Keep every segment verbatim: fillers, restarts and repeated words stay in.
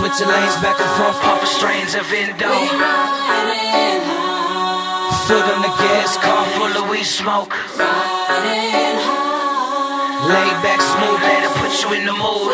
Switching lanes back and forth, pumping strains of endo. Foot on the gas, car full of weed smoke. Laid back, smooth, let it put you in the mood.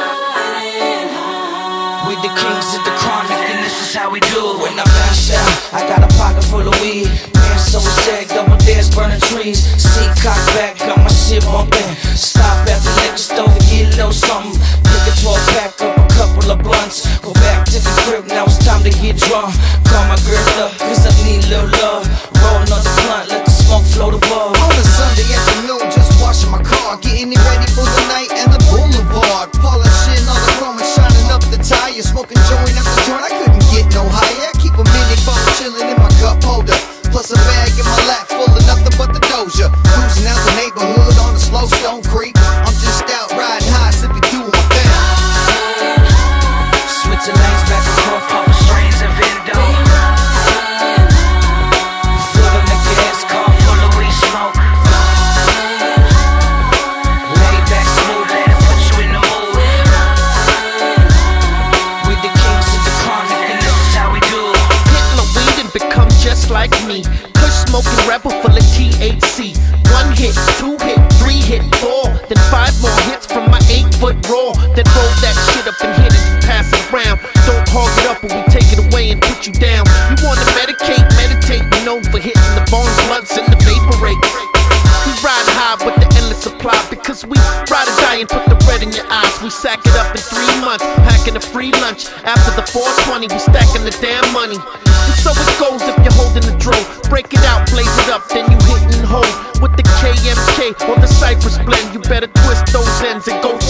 We the kings of the chronic, and this is how we do it. When I bounce out, I got a pocket full of weed. Man, so sick, double dares, burning trees. Seat cocked back, got my shit bumping. Stop at the liquor store to get a little something. Pick a twelve pack up, a couple of blunts. Go back to the crib, now it's time to get drunk. Call my girl up, cause I need a little love. Roll another blunt, let the smoke float above. On a Sunday afternoon, just washing my car, getting it ready for the night and the boulevard. Polishing all the chrome and shining up the tires. Smoking joint after joint, I couldn't get no higher. Keep a mini bump chilling in my cup holder. Plus a bag in my lap full of nothing but the Doja. Cruising out the neighborhood on a slow stone creek. I'm just out riding high, simply doing my thing. Switching lanes back and forth, pumping strains of endo. Foot on the gas, car full of weed smoke. Laid back, smooth, let it put you in the mood. We the kings of the chronic, and this is how we do it. Hit my weed and become just like me. Kush smoking rebel full of T H C. One hit, two hit, three hit, four. Then five more hits from my eight foot raw. Then roll that shit up and hit it and pass it around. Don't hog it up or we take it away and put you down. You wanna medicate, meditate, we known for hitting the bone blunts and the vapor rate. We ride high with the endless supply because we ride or die and put the red in your eyes. We sack it up in three months, packing a free lunch. After the four twenty, we stacking the damn money. And so it goes if you're holding the drove. Break it out, blaze it up, then you hit and hold. With the K M K or the Cypress blend, you better twist those ends and go